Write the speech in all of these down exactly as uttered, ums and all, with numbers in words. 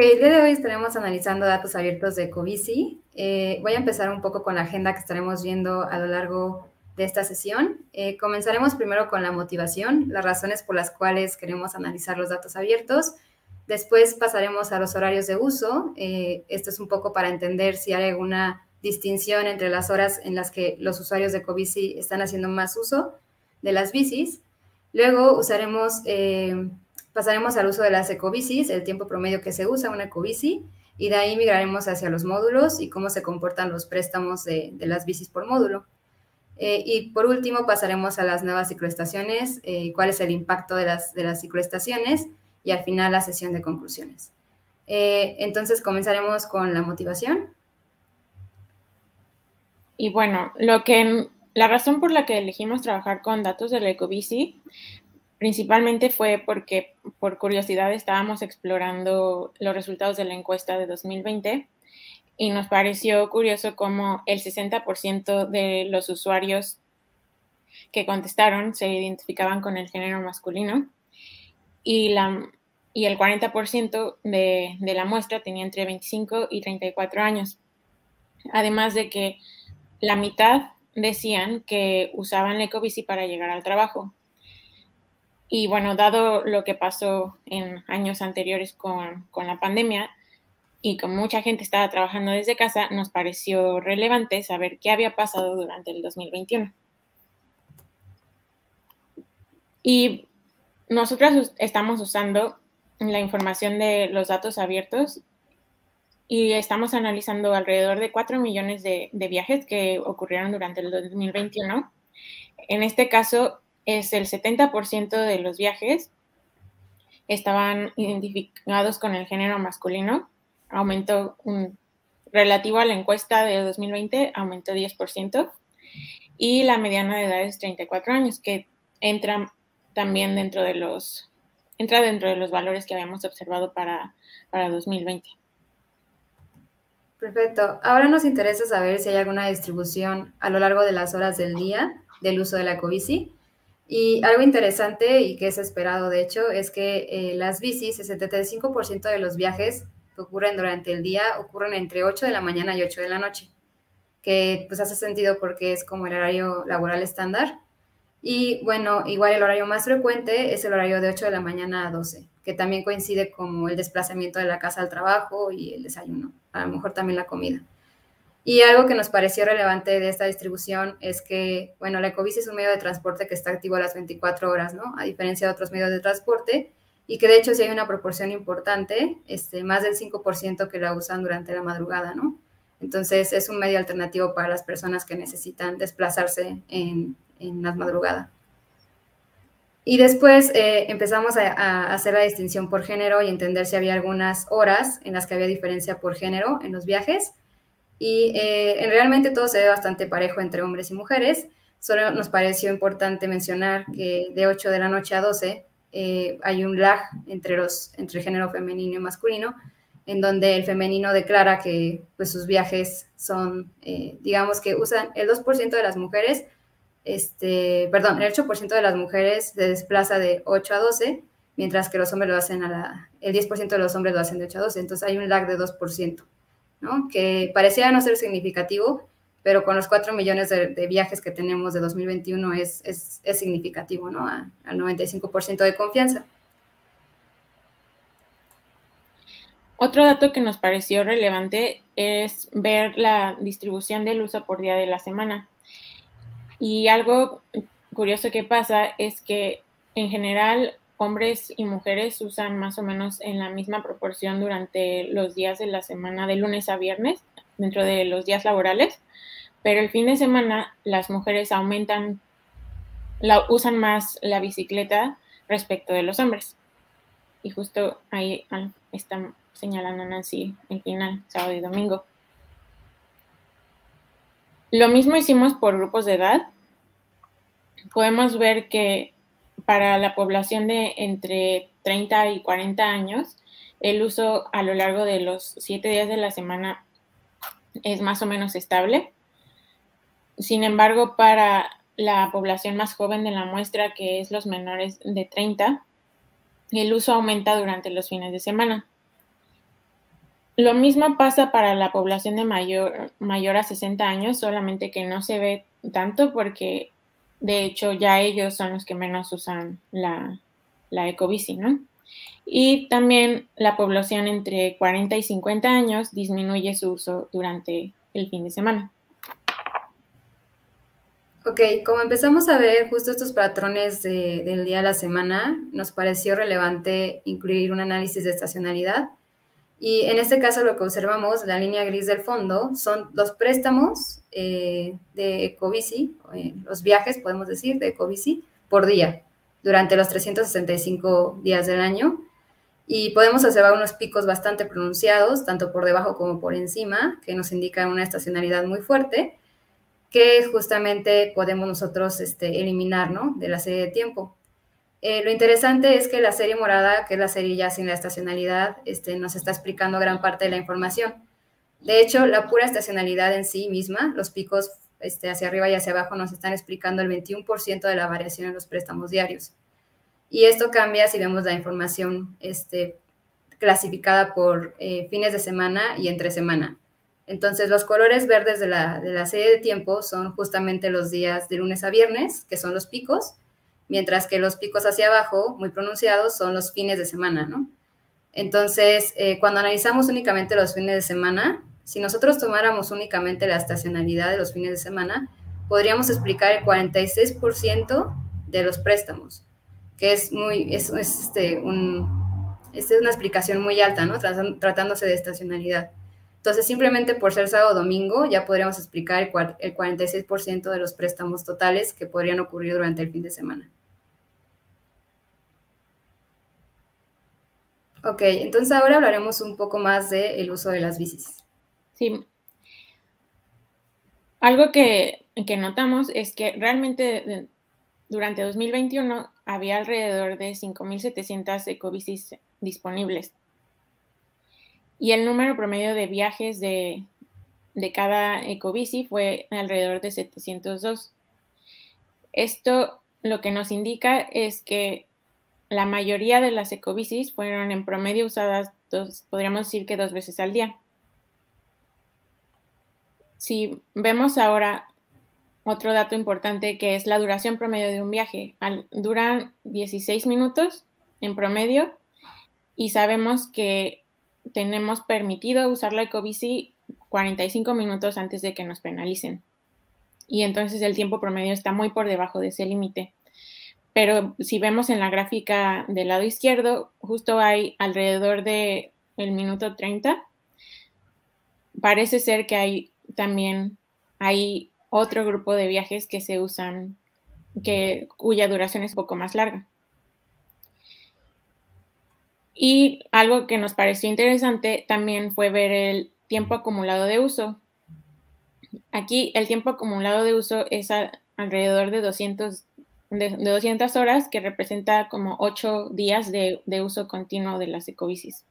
el día de hoy estaremos analizando datos abiertos de Covici. Eh, voy a empezar un poco con la agenda que estaremos viendo a lo largo de esta sesión. Eh, comenzaremos primero con la motivación, las razones por las cuales queremos analizar los datos abiertos. Después pasaremos a los horarios de uso. Eh, esto es un poco para entender si hay alguna distinción entre las horas en las que los usuarios de Covici están haciendo más uso de las bicis. Luego usaremos... Eh, Pasaremos al uso de las ecobicis, el tiempo promedio que se usa una ecobici, y de ahí migraremos hacia los módulos y cómo se comportan los préstamos de, de las bicis por módulo. Eh, y por último pasaremos a las nuevas cicloestaciones, eh, cuál es el impacto de las, de las cicloestaciones, y al final la sesión de conclusiones. Eh, entonces comenzaremos con la motivación. Y bueno, lo que, la razón por la que elegimos trabajar con datos de la ecobici principalmente fue porque por curiosidad estábamos explorando los resultados de la encuesta de dos mil veinte y nos pareció curioso cómo el sesenta por ciento de los usuarios que contestaron se identificaban con el género masculino y, la, y el cuarenta por ciento de, de la muestra tenía entre veinticinco y treinta y cuatro años. Además de que la mitad decían que usaban la ecobici para llegar al trabajo. Y bueno, dado lo que pasó en años anteriores con, con la pandemia y como mucha gente estaba trabajando desde casa, nos pareció relevante saber qué había pasado durante el dos mil veintiuno. Y nosotros estamos usando la información de los datos abiertos y estamos analizando alrededor de cuatro millones de, de viajes que ocurrieron durante el dos mil veintiuno. En este caso, es el setenta por ciento de los viajes estaban identificados con el género masculino. Aumentó un, relativo a la encuesta de dos mil veinte, aumentó diez por ciento. Y la mediana de edad es treinta y cuatro años, que entra también dentro de los, entra dentro de los valores que habíamos observado para, para dos mil veinte. Perfecto. Ahora nos interesa saber si hay alguna distribución a lo largo de las horas del día del uso de la ecobici. Y algo interesante y que es esperado, de hecho, es que eh, las bicis, el setenta y cinco por ciento de los viajes que ocurren durante el día ocurren entre ocho de la mañana y ocho de la noche, que pues hace sentido porque es como el horario laboral estándar. Y bueno, igual el horario más frecuente es el horario de ocho de la mañana a doce, que también coincide como el desplazamiento de la casa al trabajo y el desayuno, a lo mejor también la comida. Y algo que nos pareció relevante de esta distribución es que, bueno, la ecobici es un medio de transporte que está activo a las veinticuatro horas, ¿no? A diferencia de otros medios de transporte, y que de hecho sí hay una proporción importante, este, más del cinco por ciento que la usan durante la madrugada, ¿no? Entonces es un medio alternativo para las personas que necesitan desplazarse en, en la madrugada. Y después eh, empezamos a, a hacer la distinción por género y entender si había algunas horas en las que había diferencia por género en los viajes. Y eh, realmente todo se ve bastante parejo entre hombres y mujeres. Solo nos pareció importante mencionar que de ocho de la noche a doce eh, hay un lag entre, los, entre el género femenino y masculino, en donde el femenino declara que pues, sus viajes son, eh, digamos que usan el dos por ciento de las mujeres, este, perdón, el ocho por ciento de las mujeres se desplaza de ocho a doce, mientras que los hombres lo hacen a la, el diez por ciento de los hombres lo hacen de ocho a doce, entonces hay un lag de dos por ciento. ¿no? Que parecía no ser significativo, pero con los cuatro millones de, de viajes que tenemos de dos mil veintiuno es, es, es significativo, ¿no? A, al noventa y cinco por ciento de confianza. Otro dato que nos pareció relevante es ver la distribución del uso por día de la semana. Y algo curioso que pasa es que en general hombres y mujeres usan más o menos en la misma proporción durante los días de la semana, de lunes a viernes, dentro de los días laborales, pero el fin de semana las mujeres aumentan, la, usan más la bicicleta respecto de los hombres. Y justo ahí está señalando Nancy el final, sábado y domingo. Lo mismo hicimos por grupos de edad. Podemos ver que para la población de entre treinta y cuarenta años, el uso a lo largo de los siete días de la semana es más o menos estable. Sin embargo, para la población más joven de la muestra, que es los menores de treinta, el uso aumenta durante los fines de semana. Lo mismo pasa para la población de mayor, mayor a sesenta años, solamente que no se ve tanto porque de hecho ya ellos son los que menos usan la, la ecobici, ¿no? Y también la población entre cuarenta y cincuenta años disminuye su uso durante el fin de semana. Ok, como empezamos a ver justo estos patrones de, del día a la semana, nos pareció relevante incluir un análisis de estacionalidad. Y en este caso lo que observamos, la línea gris del fondo, son los préstamos eh, de Ecobici, eh, los viajes, podemos decir, de Ecobici por día, durante los trescientos sesenta y cinco días del año. Y podemos observar unos picos bastante pronunciados, tanto por debajo como por encima, que nos indican una estacionalidad muy fuerte, que justamente podemos nosotros este, eliminar, ¿no?, de la serie de tiempo. Eh, lo interesante es que la serie morada, que es la serie ya sin la estacionalidad, este, nos está explicando gran parte de la información. De hecho, la pura estacionalidad en sí misma, los picos este, hacia arriba y hacia abajo, nos están explicando el veintiuno por ciento de la variación en los préstamos diarios. Y esto cambia si vemos la información este, clasificada por eh, fines de semana y entre semana. Entonces, los colores verdes de la, de la serie de tiempo son justamente los días de lunes a viernes, que son los picos, mientras que los picos hacia abajo, muy pronunciados, son los fines de semana, ¿no? Entonces, eh, cuando analizamos únicamente los fines de semana, si nosotros tomáramos únicamente la estacionalidad de los fines de semana, podríamos explicar el cuarenta y seis por ciento de los préstamos, que es muy, es, es este, un, es una explicación muy alta, ¿no? Tratándose de estacionalidad. Entonces, simplemente por ser sábado o domingo, ya podríamos explicar el, el cuarenta y seis por ciento de los préstamos totales que podrían ocurrir durante el fin de semana. Ok, entonces ahora hablaremos un poco más del uso de las bicis. Sí. Algo que, que notamos es que realmente durante dos mil veintiuno había alrededor de cinco mil setecientas ecobicis disponibles. Y el número promedio de viajes de, de cada ecobici fue alrededor de setecientos dos. Esto lo que nos indica es que la mayoría de las ecobicis fueron en promedio usadas, dos, podríamos decir que dos veces al día. Si vemos ahora otro dato importante, que es la duración promedio de un viaje, duran dieciséis minutos en promedio y sabemos que tenemos permitido usar la ecobici cuarenta y cinco minutos antes de que nos penalicen. Y entonces el tiempo promedio está muy por debajo de ese límite. Pero si vemos en la gráfica del lado izquierdo, justo hay alrededor de el minuto treinta. Parece ser que hay también hay otro grupo de viajes que se usan, que, cuya duración es un poco más larga. Y algo que nos pareció interesante también fue ver el tiempo acumulado de uso. Aquí el tiempo acumulado de uso es a, alrededor de, doscientos, de, de doscientas horas, que representa como ocho días de, de uso continuo de las ecobicis.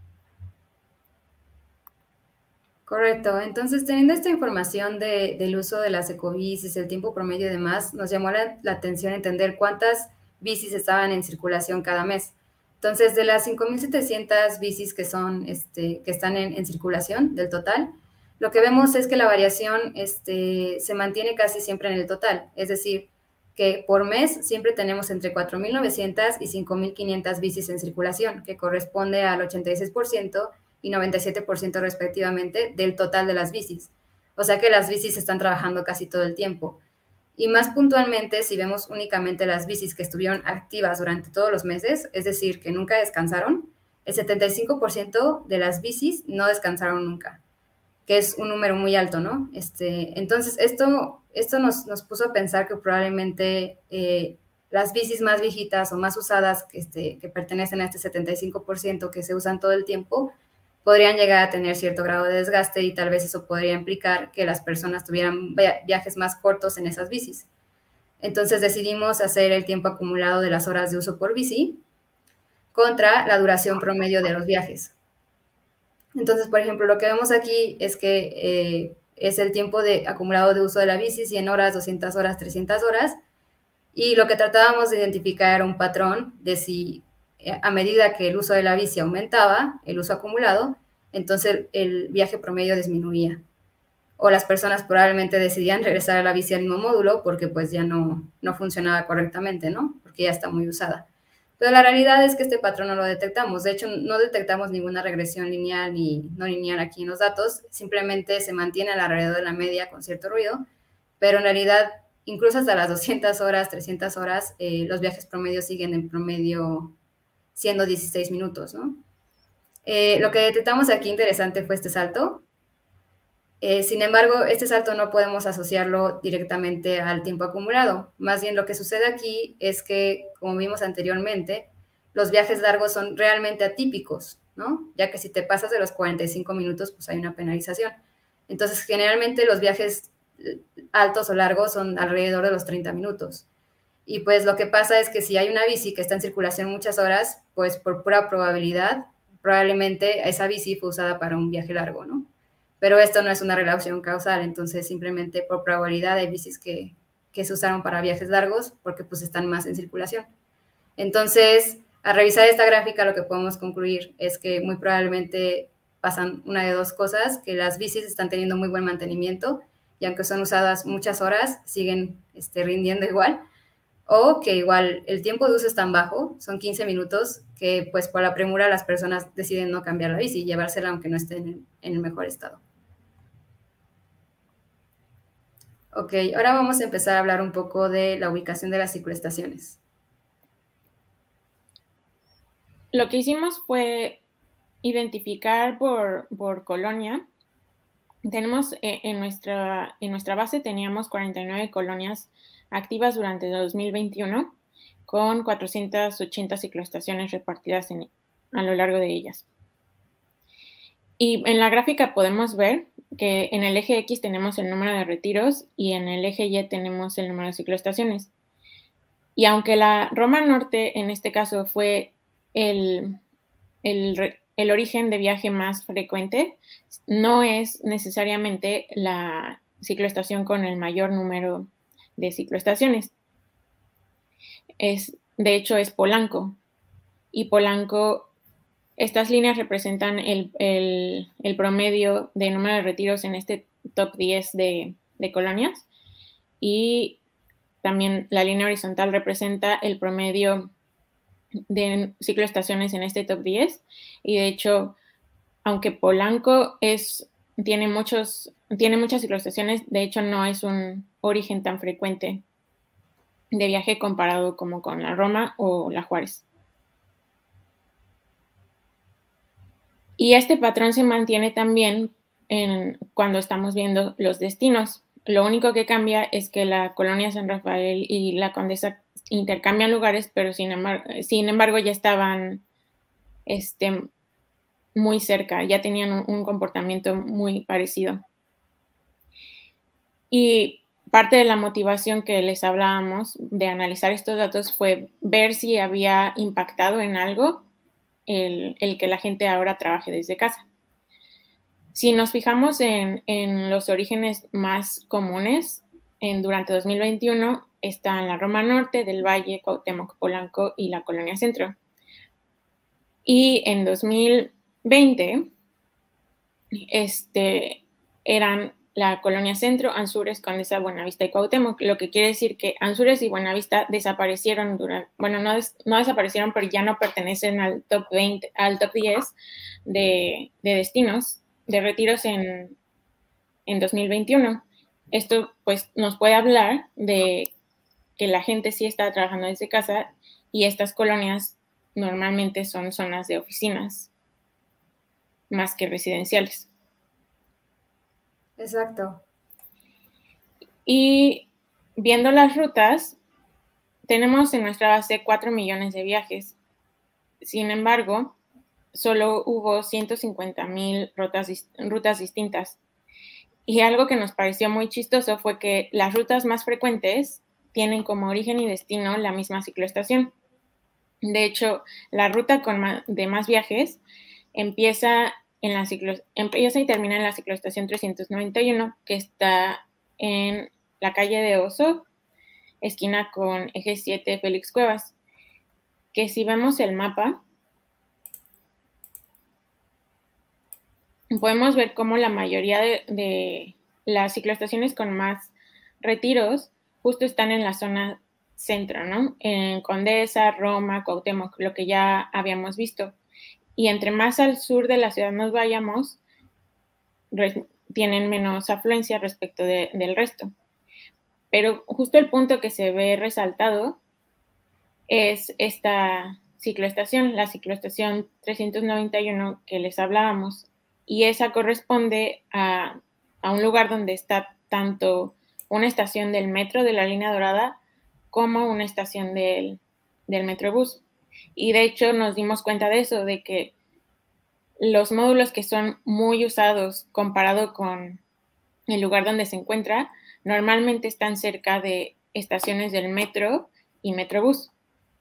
Correcto. Entonces, teniendo esta información de, del uso de las ecobicis, el tiempo promedio y demás, nos llamó la, la atención entender cuántas bicis estaban en circulación cada mes. Entonces, de las cinco mil setecientas bicis que, son, este, que están en, en circulación del total, lo que vemos es que la variación este, se mantiene casi siempre en el total. Es decir, que por mes siempre tenemos entre cuatro mil novecientas y cinco mil quinientas bicis en circulación, que corresponde al ochenta y seis por ciento y noventa y siete por ciento respectivamente del total de las bicis. O sea que las bicis están trabajando casi todo el tiempo. Y más puntualmente, si vemos únicamente las bicis que estuvieron activas durante todos los meses, es decir, que nunca descansaron, el setenta y cinco por ciento de las bicis no descansaron nunca, que es un número muy alto, ¿no? Este, entonces, esto, esto nos, nos puso a pensar que probablemente eh, las bicis más viejitas o más usadas, que, este, que pertenecen a este setenta y cinco por ciento que se usan todo el tiempo, podrían llegar a tener cierto grado de desgaste y tal vez eso podría implicar que las personas tuvieran viajes más cortos en esas bicis. Entonces decidimos hacer el tiempo acumulado de las horas de uso por bici contra la duración promedio de los viajes. Entonces, por ejemplo, lo que vemos aquí es que eh, es el tiempo de, acumulado de uso de la bici, cien horas, doscientas horas, trescientas horas, y lo que tratábamos de identificar era un patrón de si a medida que el uso de la bici aumentaba, el uso acumulado, entonces el viaje promedio disminuía. O las personas probablemente decidían regresar a la bici al mismo módulo porque pues ya no, no funcionaba correctamente, ¿no? Porque ya está muy usada. Pero la realidad es que este patrón no lo detectamos. De hecho, no detectamos ninguna regresión lineal ni no lineal aquí en los datos. Simplemente se mantiene alrededor de la media con cierto ruido. Pero en realidad, incluso hasta las doscientas horas, trescientas horas, eh, los viajes promedio siguen en promedio siendo dieciséis minutos, ¿no? Eh, lo que detectamos aquí interesante fue este salto. Eh, sin embargo, este salto no podemos asociarlo directamente al tiempo acumulado. Más bien lo que sucede aquí es que, como vimos anteriormente, los viajes largos son realmente atípicos, ¿no? Ya que si te pasas de los cuarenta y cinco minutos, pues hay una penalización. Entonces, generalmente los viajes altos o largos son alrededor de los treinta minutos. Y pues lo que pasa es que si hay una bici que está en circulación muchas horas, pues por pura probabilidad, probablemente esa bici fue usada para un viaje largo, ¿no? Pero esto no es una relación causal, entonces simplemente por probabilidad hay bicis que, que se usaron para viajes largos porque pues están más en circulación. Entonces, al revisar esta gráfica lo que podemos concluir es que muy probablemente pasan una de dos cosas, que las bicis están teniendo muy buen mantenimiento y aunque son usadas muchas horas, siguen este, rindiendo igual, o que igual el tiempo de uso es tan bajo, son quince minutos, que pues por la premura las personas deciden no cambiar la bici y llevársela aunque no esté en, en el mejor estado. Ok, ahora vamos a empezar a hablar un poco de la ubicación de las cicloestaciones. Lo que hicimos fue identificar por, por colonia. Tenemos en nuestra, en nuestra base teníamos cuarenta y nueve colonias activas durante el dos mil veintiuno con cuatrocientas ochenta cicloestaciones repartidas en, a lo largo de ellas. Y en la gráfica podemos ver que en el eje X tenemos el número de retiros y en el eje Y tenemos el número de cicloestaciones. Y aunque la Roma Norte en este caso fue el, el, el origen de viaje más frecuente, no es necesariamente la cicloestación con el mayor número de cicloestaciones. Es, de hecho, es Polanco. Y Polanco, estas líneas representan el, el, el promedio de número de retiros en este top diez de, de colonias. Y también la línea horizontal representa el promedio de cicloestaciones en este top diez. Y de hecho, aunque Polanco es, tiene, muchos, tiene muchas cicloestaciones, de hecho no es un origen tan frecuente de viaje comparado como con la Roma o la Juárez. Y este patrón se mantiene también en, cuando estamos viendo los destinos. Lo único que cambia es que la colonia San Rafael y la Condesa intercambian lugares, pero sin embargo, sin embargo ya estaban este, muy cerca, ya tenían un, un comportamiento muy parecido. Y parte de la motivación que les hablábamos de analizar estos datos fue ver si había impactado en algo el, el que la gente ahora trabaje desde casa. Si nos fijamos en, en los orígenes más comunes, en, durante dos mil veintiuno están la Roma Norte, del Valle, Cuauhtémoc, Polanco y la Colonia Centro. Y en dos mil veinte este, eran la Colonia Centro, Anzures, Condesa, Buenavista y Cuauhtémoc, lo que quiere decir que Anzures y Buenavista desaparecieron durante, bueno, no, des, no desaparecieron, pero ya no pertenecen al top veinte, al top diez de, de destinos de retiros en, en dos mil veintiuno. Esto pues nos puede hablar de que la gente sí está trabajando desde casa y estas colonias normalmente son zonas de oficinas más que residenciales. Exacto. Y viendo las rutas, tenemos en nuestra base cuatro millones de viajes. Sin embargo, solo hubo ciento cincuenta mil rutas, rutas distintas. Y algo que nos pareció muy chistoso fue que las rutas más frecuentes tienen como origen y destino la misma cicloestación. De hecho, la ruta con más, de más viajes empieza, en la ciclo, empieza y termina en la cicloestación trescientos noventa y uno, que está en la calle de Oso, esquina con eje siete Félix Cuevas, que si vemos el mapa, podemos ver cómo la mayoría de, de las cicloestaciones con más retiros justo están en la zona centro, ¿no? En Condesa, Roma, Cuauhtémoc, lo que ya habíamos visto. Y entre más al sur de la ciudad nos vayamos, tienen menos afluencia respecto de, del resto. Pero justo el punto que se ve resaltado es esta cicloestación, la cicloestación trescientos noventa y uno que les hablábamos, y esa corresponde a, a un lugar donde está tanto una estación del metro de la línea dorada como una estación del, del Metrobús. Y de hecho nos dimos cuenta de eso, de que los módulos que son muy usados comparado con el lugar donde se encuentra, normalmente están cerca de estaciones del metro y Metrobús.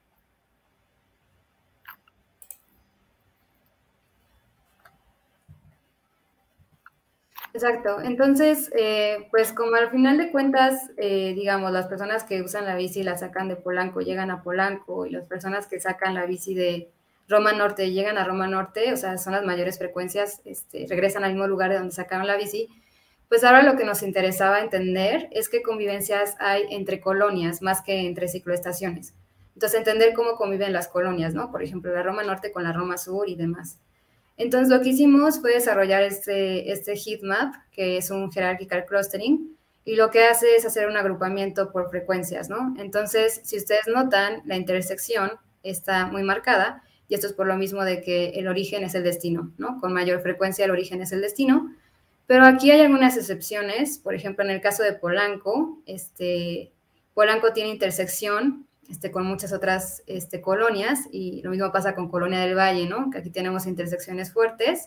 Exacto. Entonces, eh, pues como al final de cuentas, eh, digamos, las personas que usan la bici la sacan de Polanco, llegan a Polanco, y las personas que sacan la bici de Roma Norte llegan a Roma Norte, o sea, son las mayores frecuencias, este, regresan al mismo lugar de donde sacaron la bici. Pues ahora lo que nos interesaba entender es qué convivencias hay entre colonias más que entre cicloestaciones. Entonces, entender cómo conviven las colonias, ¿no? Por ejemplo, la Roma Norte con la Roma Sur y demás. Entonces, lo que hicimos fue desarrollar este, este heatmap, que es un hierarchical clustering, y lo que hace es hacer un agrupamiento por frecuencias, ¿no? Entonces, si ustedes notan, la intersección está muy marcada, y esto es por lo mismo de que el origen es el destino, ¿no? Con mayor frecuencia el origen es el destino, pero aquí hay algunas excepciones. Por ejemplo, en el caso de Polanco, este, Polanco tiene intersección este, con muchas otras este, colonias, y lo mismo pasa con Colonia del Valle, ¿no? Que aquí tenemos intersecciones fuertes.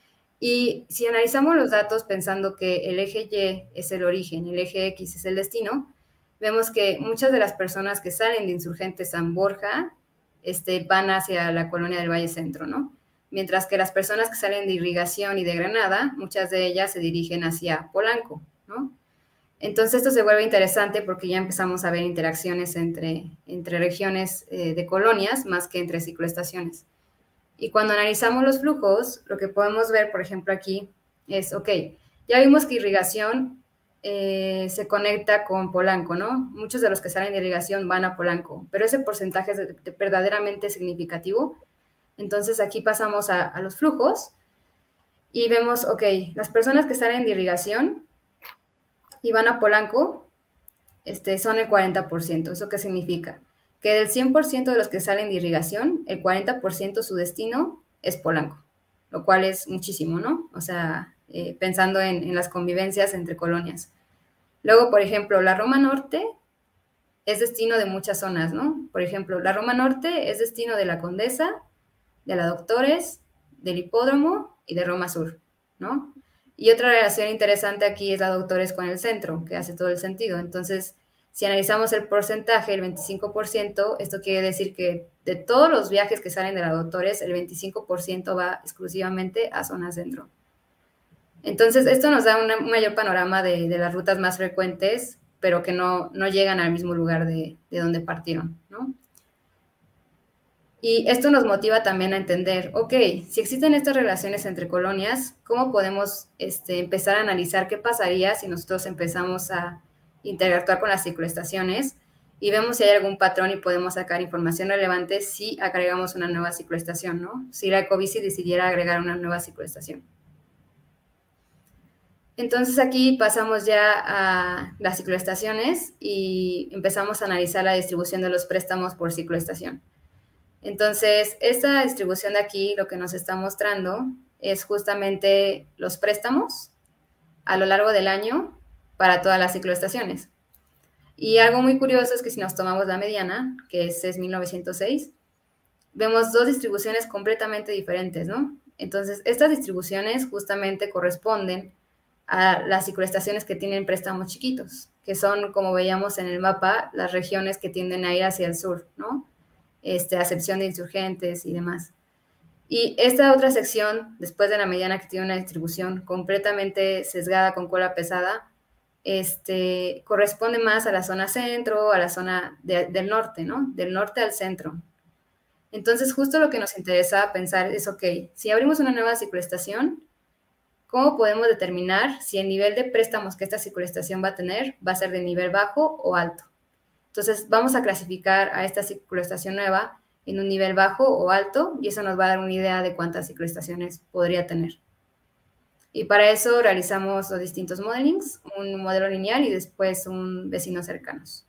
Y si analizamos los datos pensando que el eje Y es el origen, el eje X es el destino, vemos que muchas de las personas que salen de Insurgente San Borja este, van hacia la Colonia del Valle Centro, ¿no? Mientras que las personas que salen de Irrigación y de Granada, muchas de ellas se dirigen hacia Polanco, ¿no? Entonces esto se vuelve interesante porque ya empezamos a ver interacciones entre, entre regiones eh, de colonias más que entre cicloestaciones. Y cuando analizamos los flujos, lo que podemos ver, por ejemplo, aquí es, ok, ya vimos que Irrigación eh, se conecta con Polanco, ¿no? Muchos de los que salen de Irrigación van a Polanco, pero ese porcentaje es de, de verdaderamente significativo. Entonces aquí pasamos a, a los flujos y vemos, ok, las personas que salen de Irrigación y van a Polanco, este, son el cuarenta por ciento. ¿Eso qué significa? Que del cien por ciento de los que salen de Irrigación, el cuarenta por ciento su destino es Polanco, lo cual es muchísimo, ¿no? O sea, eh, pensando en, en las convivencias entre colonias. Luego, por ejemplo, la Roma Norte es destino de muchas zonas, ¿no? Por ejemplo, la Roma Norte es destino de la Condesa, de la Doctores, del Hipódromo y de Roma Sur, ¿no? Y otra relación interesante aquí es la Doctores con el centro, que hace todo el sentido. Entonces, si analizamos el porcentaje, el veinticinco por ciento, esto quiere decir que de todos los viajes que salen de la Doctores, el veinticinco por ciento va exclusivamente a zona centro. Entonces, esto nos da un mayor panorama de, de las rutas más frecuentes, pero que no, no llegan al mismo lugar de, de donde partieron, ¿no? Y esto nos motiva también a entender, ok, si existen estas relaciones entre colonias, ¿cómo podemos este, empezar a analizar qué pasaría si nosotros empezamos a interactuar con las cicloestaciones y vemos si hay algún patrón y podemos sacar información relevante si agregamos una nueva cicloestación, ¿no? Si la Ecobici decidiera agregar una nueva cicloestación. Entonces aquí pasamos ya a las cicloestaciones y empezamos a analizar la distribución de los préstamos por cicloestación. Entonces, esta distribución de aquí lo que nos está mostrando es justamente los préstamos a lo largo del año para todas las cicloestaciones. Y algo muy curioso es que si nos tomamos la mediana, que es mil novecientos seis, vemos dos distribuciones completamente diferentes, ¿no? Entonces, estas distribuciones justamente corresponden a las cicloestaciones que tienen préstamos chiquitos, que son, como veíamos en el mapa, las regiones que tienden a ir hacia el sur, ¿no? Este, acepción de Insurgentes y demás. Y esta otra sección, después de la mediana, que tiene una distribución completamente sesgada con cola pesada, este, corresponde más a la zona centro, a la zona de, del norte, ¿no? Del norte al centro. Entonces, justo lo que nos interesa pensar es, ok, si abrimos una nueva cicloestación, ¿cómo podemos determinar si el nivel de préstamos que esta circunstanciación va a tener va a ser de nivel bajo o alto? Entonces, vamos a clasificar a esta circunstanciación nueva en un nivel bajo o alto, y eso nos va a dar una idea de cuántas circunstanciaciones podría tener. Y para eso realizamos los distintos modelings, un modelo lineal y después un vecinos cercanos.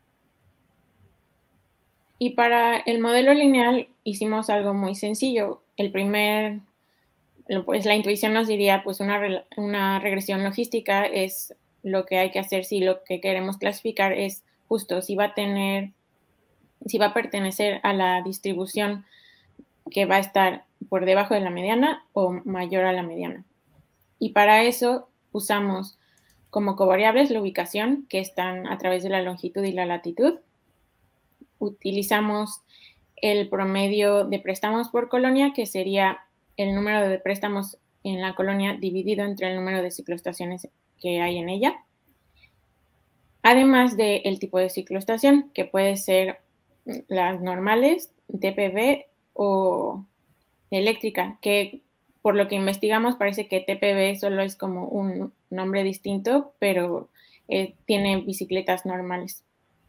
Y para el modelo lineal hicimos algo muy sencillo. El primer, pues la intuición nos diría, pues una, una regresión logística es lo que hay que hacer si lo que queremos clasificar es justo si va a tener, si va a pertenecer a la distribución que va a estar por debajo de la mediana o mayor a la mediana. Y para eso usamos como covariables la ubicación, que están a través de la longitud y la latitud. Utilizamos el promedio de préstamos por colonia, que sería el número de préstamos en la colonia dividido entre el número de cicloestaciones que hay en ella. Además del tipo de cicloestación, que puede ser las normales, T P V o eléctrica, que por lo que investigamos parece que T P V solo es como un nombre distinto, pero eh, tiene bicicletas normales.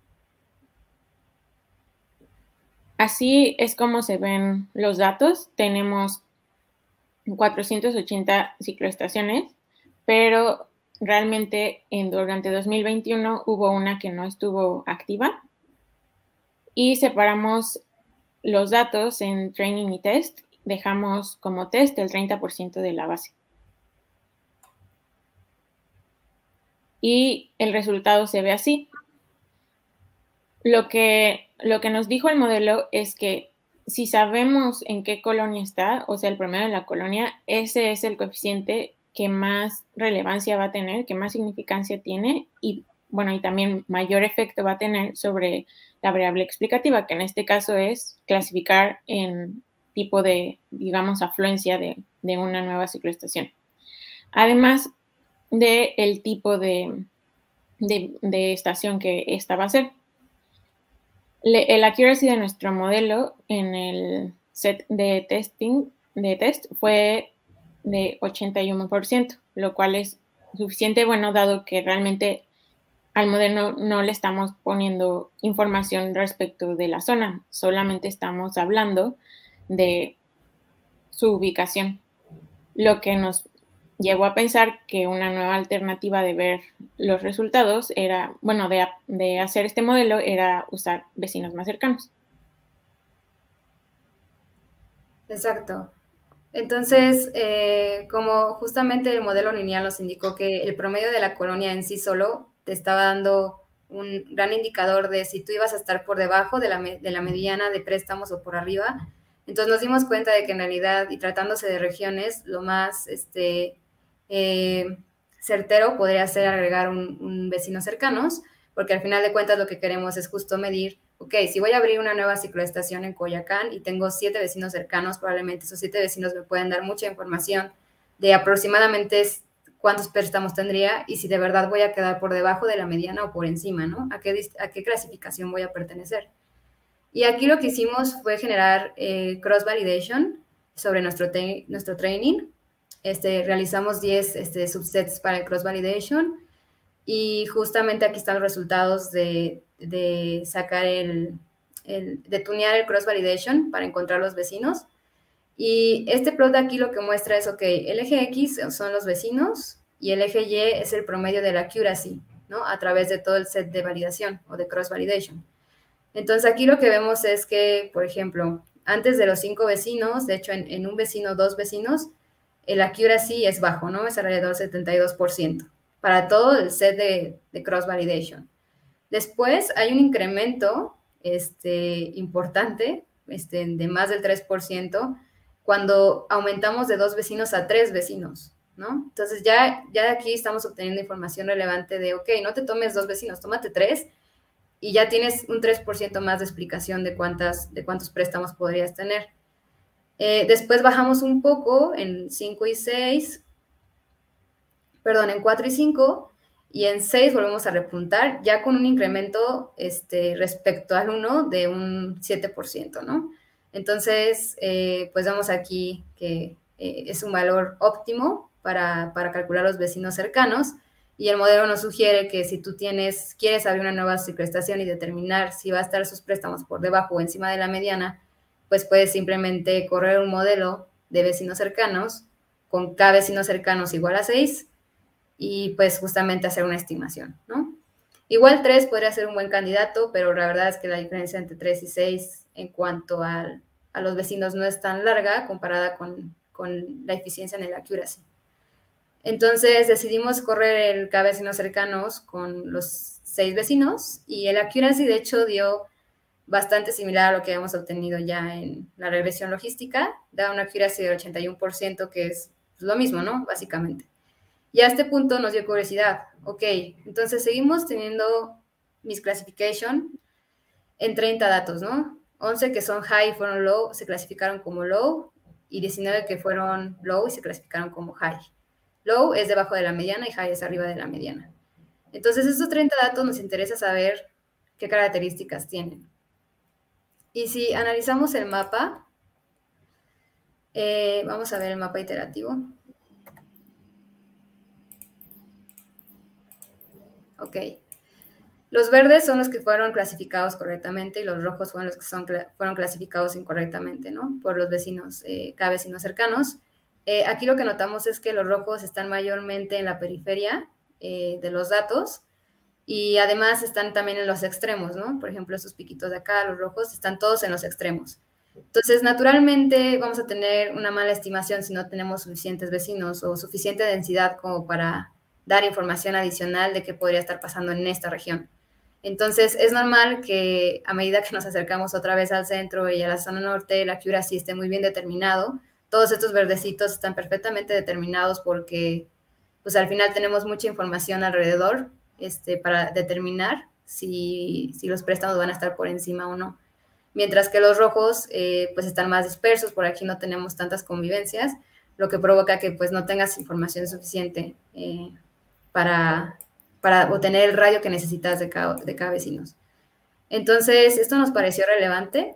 Así es como se ven los datos. Tenemos cuatrocientas ochenta cicloestaciones, pero realmente en, durante dos mil veintiuno hubo una que no estuvo activa y separamos los datos en training y test. Dejamos como test el treinta por ciento de la base. Y el resultado se ve así. Lo que, lo que nos dijo el modelo es que si sabemos en qué colonia está, o sea, el promedio de la colonia, ese es el coeficiente que más relevancia va a tener, que más significancia tiene y, bueno, y también mayor efecto va a tener sobre la variable explicativa, que en este caso es clasificar en tipo de, digamos, afluencia de, de una nueva cicloestación. Además del tipo de, de, de estación que esta va a ser. Le, el accuracy de nuestro modelo en el set de testing de test fue de ochenta y uno por ciento, lo cual es suficiente bueno dado que realmente al modelo no le estamos poniendo información respecto de la zona, solamente estamos hablando de su ubicación, lo que nos llevó a pensar que una nueva alternativa de ver los resultados era, bueno, de, de hacer este modelo era usar vecinos más cercanos. Exacto. Entonces, eh, como justamente el modelo lineal nos indicó que el promedio de la colonia en sí solo te estaba dando un gran indicador de si tú ibas a estar por debajo de la, de la mediana de préstamos o por arriba, entonces nos dimos cuenta de que en realidad, y tratándose de regiones, lo más este, eh, certero podría ser agregar un, un vecinos cercanos, porque al final de cuentas lo que queremos es justo medir, ok, si voy a abrir una nueva cicloestación en Coyoacán y tengo siete vecinos cercanos, probablemente esos siete vecinos me pueden dar mucha información de aproximadamente cuántos préstamos tendría y si de verdad voy a quedar por debajo de la mediana o por encima, ¿no? ¿A qué, a qué clasificación voy a pertenecer? Y aquí lo que hicimos fue generar eh, cross-validation sobre nuestro, nuestro training. Este, realizamos diez este, subsets para el cross-validation y justamente aquí están los resultados de, de sacar el, el, de tunear el cross-validation para encontrar los vecinos. Y este plot de aquí lo que muestra es, ok, el eje X son los vecinos y el eje Y es el promedio de la accuracy, ¿no? A través de todo el set de validación o de cross-validation. Entonces aquí lo que vemos es que, por ejemplo, antes de los cinco vecinos, de hecho en, en un vecino, dos vecinos, el accuracy es bajo, ¿no? Es alrededor del setenta y dos por ciento para todo el set de, de cross-validation. Después hay un incremento este, importante, este, de más del tres por ciento, cuando aumentamos de dos vecinos a tres vecinos, ¿no? Entonces ya, ya de aquí estamos obteniendo información relevante de, ok, no te tomes dos vecinos, tómate tres, y ya tienes un tres por ciento más de explicación de, cuántas, de cuántos préstamos podrías tener. Eh, después bajamos un poco en cinco y seis, perdón, en cuatro y cinco, y en seis volvemos a repuntar, ya con un incremento este, respecto al uno de un siete por ciento, ¿no? Entonces, eh, pues vemos aquí que eh, es un valor óptimo para, para calcular los vecinos cercanos, y el modelo nos sugiere que si tú tienes, quieres abrir una nueva cicloestación y determinar si va a estar sus préstamos por debajo o encima de la mediana, pues puedes simplemente correr un modelo de vecinos cercanos con K vecinos cercanos igual a seis y pues justamente hacer una estimación, ¿no? Igual tres podría ser un buen candidato, pero la verdad es que la diferencia entre tres y seis en cuanto al, a los vecinos no es tan larga comparada con, con la eficiencia en el accuracy. Entonces decidimos correr el K vecinos cercanos con los seis vecinos y el accuracy de hecho dio bastante similar a lo que habíamos obtenido ya en la regresión logística, da una accuracy del ochenta y uno por ciento, que es lo mismo, ¿no? Básicamente. Y a este punto nos dio curiosidad. Ok, entonces seguimos teniendo misclassification en treinta datos, ¿no? once que son high y fueron low se clasificaron como low y diecinueve que fueron low y se clasificaron como high. Low es debajo de la mediana y high es arriba de la mediana. Entonces, estos treinta datos nos interesa saber qué características tienen. Y si analizamos el mapa, eh, vamos a ver el mapa iterativo. Ok. Los verdes son los que fueron clasificados correctamente y los rojos fueron los que son, fueron clasificados incorrectamente, ¿no? Por los vecinos, eh, K vecinos cercanos. Eh, aquí lo que notamos es que los rojos están mayormente en la periferia eh, de los datos y además están también en los extremos, ¿no? Por ejemplo, estos piquitos de acá, los rojos, están todos en los extremos. Entonces, naturalmente vamos a tener una mala estimación si no tenemos suficientes vecinos o suficiente densidad como para dar información adicional de qué podría estar pasando en esta región. Entonces, es normal que a medida que nos acercamos otra vez al centro y a la zona norte, el accuracy esté muy bien determinado. Todos estos verdecitos están perfectamente determinados porque, pues, al final tenemos mucha información alrededor este, para determinar si, si los préstamos van a estar por encima o no. Mientras que los rojos, eh, pues, están más dispersos. Por aquí no tenemos tantas convivencias, lo que provoca que, pues, no tengas información suficiente eh, para... para obtener el radio que necesitas de cada, de cada vecinos. Entonces, esto nos pareció relevante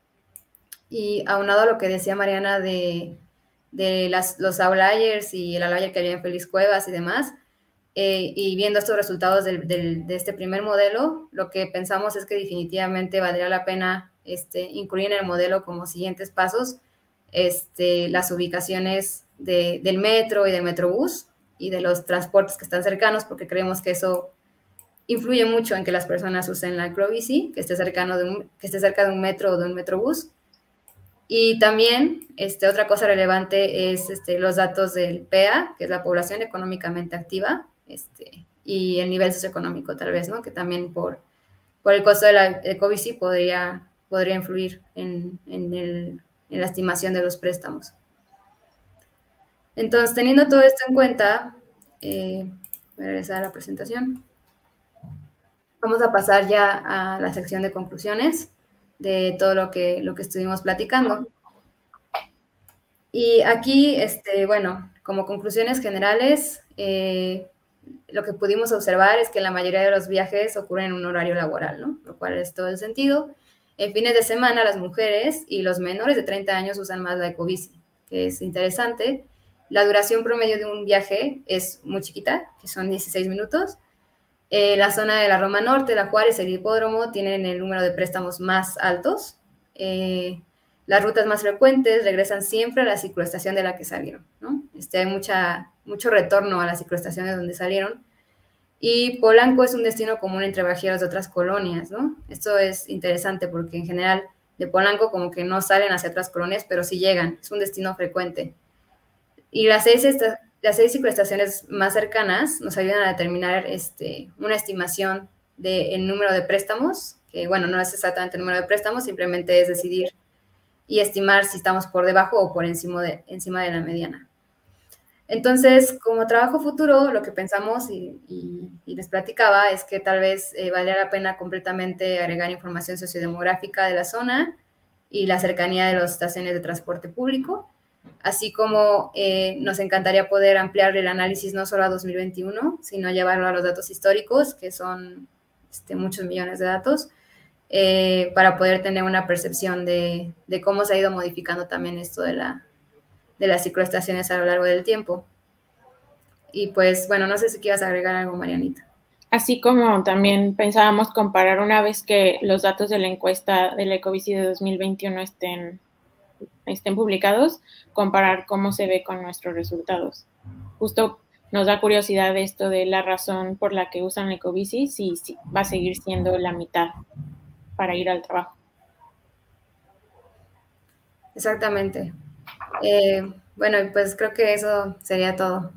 y aunado a lo que decía Mariana de, de las, los outliers y el outlier que había en Félix Cuevas y demás, eh, y viendo estos resultados del, del, de este primer modelo, lo que pensamos es que definitivamente valdría la pena este, incluir en el modelo como siguientes pasos este, las ubicaciones de, del metro y del metrobús, y de los transportes que están cercanos, porque creemos que eso influye mucho en que las personas usen la microbici, que esté, cercano de un, que esté cerca de un metro o de un metrobús. Y también, este, otra cosa relevante es este, los datos del P A, que es la población económicamente activa, este, y el nivel socioeconómico tal vez, ¿no? Que también por, por el costo de la ecobici podría, podría influir en, en, el, en la estimación de los préstamos. Entonces, teniendo todo esto en cuenta, eh, voy a regresar a la presentación. Vamos a pasar ya a la sección de conclusiones de todo lo que, lo que estuvimos platicando. Y aquí, este, bueno, como conclusiones generales, eh, lo que pudimos observar es que la mayoría de los viajes ocurren en un horario laboral, ¿no? Lo cual es todo el sentido. En fines de semana, las mujeres y los menores de treinta años usan más la ecobici, que es interesante. La duración promedio de un viaje es muy chiquita, que son dieciséis minutos. Eh, la zona de la Roma Norte, la Juárez, el Hipódromo, tienen el número de préstamos más altos. Eh, las rutas más frecuentes regresan siempre a la cicloestación de la que salieron, ¿no? Este, hay mucha, mucho retorno a las cicloestaciones donde salieron. Y Polanco es un destino común entre viajeros de otras colonias, ¿no? Esto es interesante porque en general de Polanco como que no salen hacia otras colonias, pero sí llegan, es un destino frecuente. Y las seis, esta, las seis cicloestaciones más cercanas nos ayudan a determinar este, una estimación del número de préstamos, que bueno, no es exactamente el número de préstamos, simplemente es decidir y estimar si estamos por debajo o por encima de, encima de la mediana. Entonces, como trabajo futuro, lo que pensamos y, y, y les platicaba es que tal vez eh, valdría la pena completamente agregar información sociodemográfica de la zona y la cercanía de las estaciones de transporte público, así como eh, nos encantaría poder ampliar el análisis no solo a dos mil veintiuno, sino llevarlo a los datos históricos, que son este, muchos millones de datos, eh, para poder tener una percepción de, de cómo se ha ido modificando también esto de, la, de las cicloestaciones a lo largo del tiempo. Y pues, bueno, no sé si quieras agregar algo, Marianita. Así como también pensábamos comparar una vez que los datos de la encuesta del Ecobici de dos mil veintiuno estén, estén publicados, comparar cómo se ve con nuestros resultados. Justo nos da curiosidad esto de la razón por la que usan Ecobici, si, si va a seguir siendo la mitad para ir al trabajo. Exactamente. Eh, bueno, pues creo que eso sería todo.